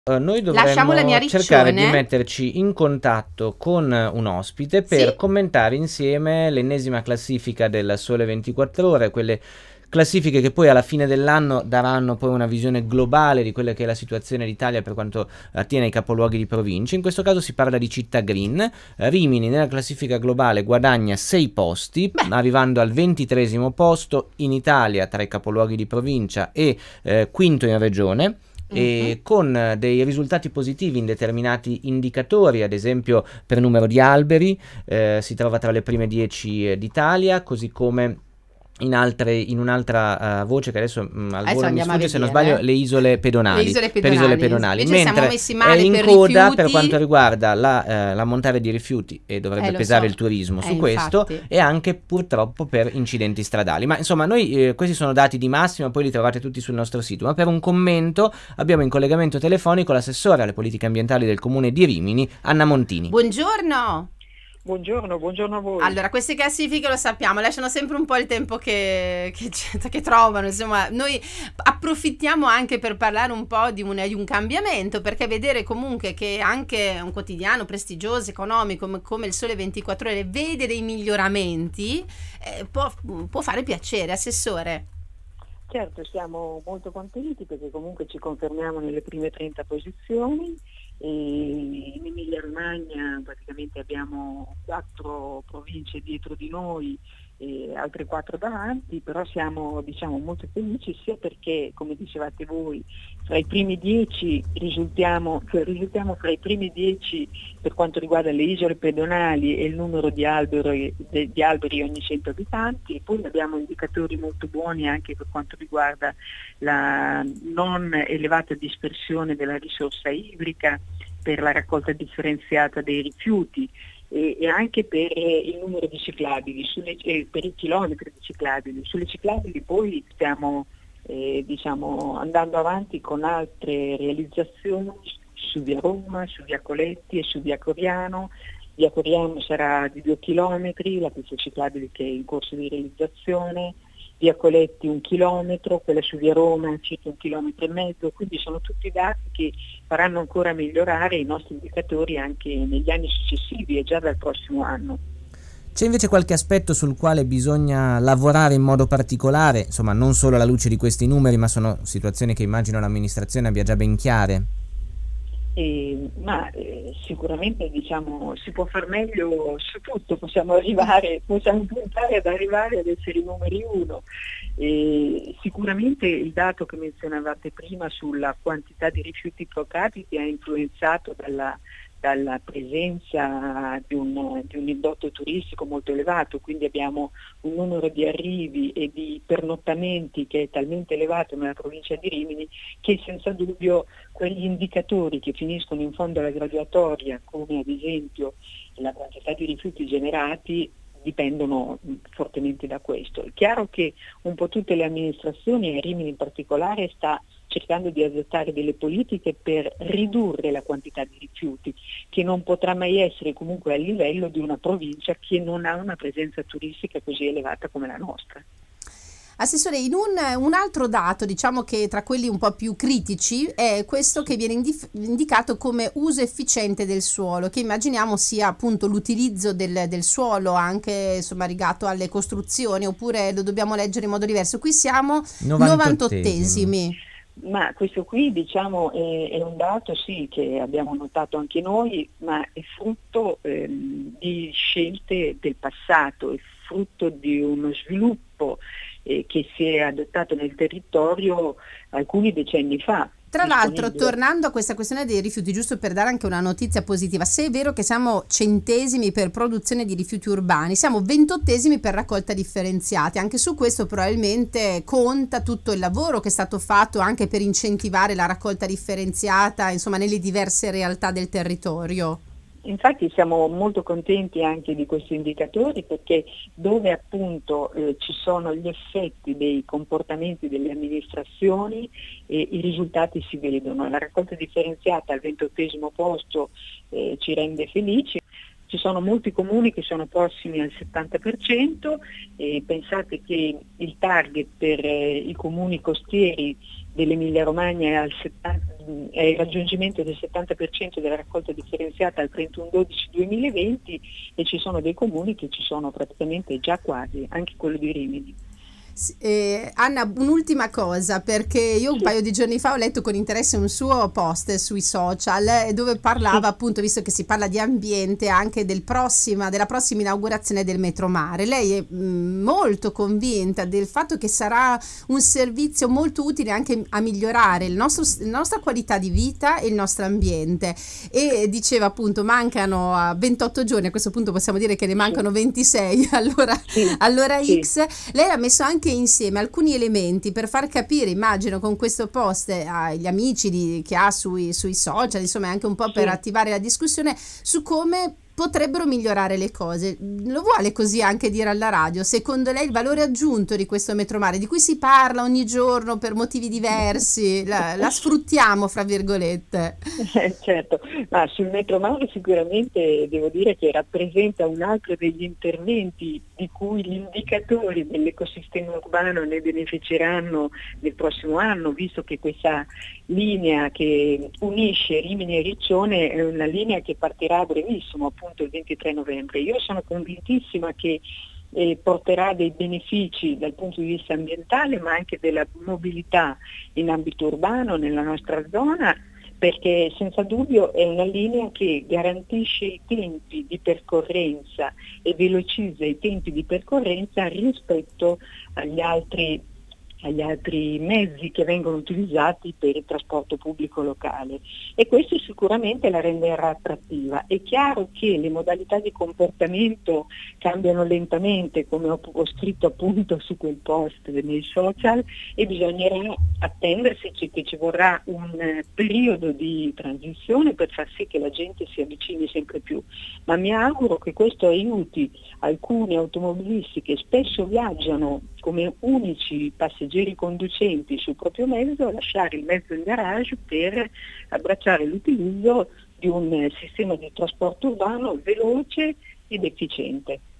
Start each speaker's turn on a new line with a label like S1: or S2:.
S1: Noi
S2: Lasciamo la mia
S1: dovremmo cercare di
S2: riccione.
S1: metterci in contatto con un ospite per
S2: Sì?
S1: commentare insieme l'ennesima classifica del Sole 24 Ore, quelle classifiche che poi alla fine dell'anno daranno poi una visione globale di quella che è la situazione d'Italia per quanto attiene ai capoluoghi di provincia. In questo caso si parla di città green. Rimini nella classifica globale guadagna 6 posti,
S2: Beh,
S1: arrivando al 23° posto in Italia tra i capoluoghi di provincia e quinto in regione,
S2: mhm.
S1: e con dei risultati positivi in determinati indicatori, ad esempio per numero di alberi, si trova tra le prime 10 d'Italia, così come in un'altra voce che adesso al
S2: Adesso
S1: volo mi
S2: andiamo a
S1: sfugge, se non sbaglio,
S2: vedere.
S1: le isole
S2: Le
S1: pedonali,
S2: isole
S1: per isole
S2: pedonali.
S1: pedonali,
S2: Invece siamo
S1: mentre
S2: messi
S1: è
S2: male
S1: in
S2: per
S1: coda per quanto
S2: rifiuti.
S1: riguarda l'ammontare di rifiuti, e dovrebbe
S2: Lo
S1: pesare
S2: so.
S1: il turismo su questo,
S2: Infatti.
S1: e anche purtroppo per incidenti stradali. Ma insomma, noi questi sono dati di massima, poi li trovate tutti sul nostro sito. Ma per un commento abbiamo in collegamento telefonico l'assessore alle politiche ambientali del comune di Rimini, Anna Montini.
S2: Buongiorno.
S3: Buongiorno, buongiorno a voi.
S2: Allora, queste classifiche lo sappiamo, lasciano sempre un po' il tempo che trovano, insomma, noi approfittiamo anche per parlare un po' di un cambiamento, perché vedere comunque che anche un quotidiano prestigioso, economico, come il Sole 24 Ore, vede dei miglioramenti, può fare piacere, Assessore.
S3: Certo, siamo molto contenti perché comunque ci confermiamo nelle prime 30 posizioni e in Emilia Romagna praticamente abbiamo 4 province dietro di noi e altre 4 davanti, però siamo molto felici sia perché, come dicevate voi, fra i primi 10 risultiamo fra i primi 10 per quanto riguarda le isole pedonali e il numero di alberi ogni 100 abitanti, e poi abbiamo indicatori molto buoni anche per quanto riguarda la non elevata dispersione della risorsa idrica, per la raccolta differenziata dei rifiuti e anche per il numero di ciclabili, per i chilometri di ciclabili. Sulle ciclabili poi stiamo andando avanti con altre realizzazioni su via Roma, su via Coletti e su via Coriano. Via Coriano sarà di 2 chilometri, la pista ciclabile che è in corso di realizzazione, via Coletti 1 chilometro, quella su via Roma circa 1,5 chilometri, quindi sono tutti dati che faranno ancora migliorare i nostri indicatori anche negli anni successivi e già dal prossimo anno.
S1: C'è invece qualche aspetto sul quale bisogna lavorare in modo particolare, insomma non solo alla luce di questi numeri, ma sono situazioni che immagino l'amministrazione abbia già ben chiare?
S3: Sicuramente si può far meglio su tutto, possiamo puntare ad arrivare ad essere i numeri uno. Sicuramente il dato che menzionavate prima sulla quantità di rifiuti pro capite è influenzato dalla presenza di un indotto turistico molto elevato, quindi abbiamo un numero di arrivi e di pernottamenti che è talmente elevato nella provincia di Rimini che senza dubbio quegli indicatori che finiscono in fondo alla graduatoria, come ad esempio la quantità di rifiuti generati, dipendono fortemente da questo. È chiaro che un po' tutte le amministrazioni, e Rimini in particolare, sta cercando di adottare delle politiche per ridurre la quantità di rifiuti, che non potrà mai essere comunque a livello di una provincia che non ha una presenza turistica così elevata come la nostra.
S2: Assessore, in un altro dato, diciamo che tra quelli un po' più critici, è questo che viene indicato come uso efficiente del suolo, che immaginiamo sia appunto l'utilizzo del suolo anche insomma rigato alle costruzioni, oppure lo dobbiamo leggere in modo diverso. Qui siamo
S1: 98esimi.
S2: 98esimi.
S3: Ma questo qui è un dato sì che abbiamo notato anche noi, ma è frutto di scelte del passato, è frutto di uno sviluppo che si è adottato nel territorio alcuni decenni fa.
S2: Tra l'altro, tornando a questa questione dei rifiuti, giusto per dare anche una notizia positiva, se è vero che siamo centesimi per produzione di rifiuti urbani, siamo 28esimi per raccolta differenziata. Anche su questo probabilmente conta tutto il lavoro che è stato fatto anche per incentivare la raccolta differenziata, insomma, nelle diverse realtà del territorio.
S3: Infatti siamo molto contenti anche di questi indicatori perché dove appunto ci sono gli effetti dei comportamenti delle amministrazioni i risultati si vedono. La raccolta differenziata al 28° posto ci rende felici. Ci sono molti comuni che sono prossimi al 70% e pensate che il target per i comuni costieri dell'Emilia Romagna è il raggiungimento del 70% della raccolta differenziata al 31/12/2020 e ci sono dei comuni che ci sono praticamente già quasi, anche quello di Rimini.
S2: Anna, un'ultima cosa, perché io un
S3: Sì.
S2: paio di giorni fa ho letto con interesse un suo post sui social dove parlava appunto, visto che si parla di ambiente, anche della prossima inaugurazione del Metromare. Lei è molto convinta del fatto che sarà un servizio molto utile anche a migliorare la nostra qualità di vita e il nostro ambiente, e diceva appunto mancano 28 giorni, a questo punto possiamo dire che ne mancano 26, allora
S3: Sì.
S2: X. Lei ha messo anche insieme alcuni elementi per far capire, immagino, con questo post agli amici che ha sui social, insomma anche un po' per attivare la discussione su come potrebbero migliorare le cose. Lo vuole così anche dire alla radio? Secondo lei il valore aggiunto di questo Metromare, di cui si parla ogni giorno per motivi diversi, la sfruttiamo, fra virgolette?
S3: Certo, ma sul Metromare sicuramente devo dire che rappresenta un altro degli interventi di cui gli indicatori dell'ecosistema urbano ne beneficeranno nel prossimo anno, visto che questa linea che unisce Rimini e Riccione è una linea che partirà a brevissimo, appunto il 23 novembre. Io sono convintissima che porterà dei benefici dal punto di vista ambientale, ma anche della mobilità in ambito urbano nella nostra zona, perché senza dubbio è una linea che garantisce i tempi di percorrenza e velocizza i tempi di percorrenza rispetto agli altri mezzi che vengono utilizzati per il trasporto pubblico locale, e questo sicuramente la renderà attrattiva. È chiaro che le modalità di comportamento cambiano lentamente, come ho scritto appunto su quel post nei social, e bisognerà attendersi che ci vorrà un periodo di transizione per far sì che la gente si avvicini sempre più, ma mi auguro che questo aiuti alcuni automobilisti che spesso viaggiano come unici passeggeri conducenti sul proprio mezzo a lasciare il mezzo in garage per abbracciare l'utilizzo di un sistema di trasporto urbano veloce ed efficiente.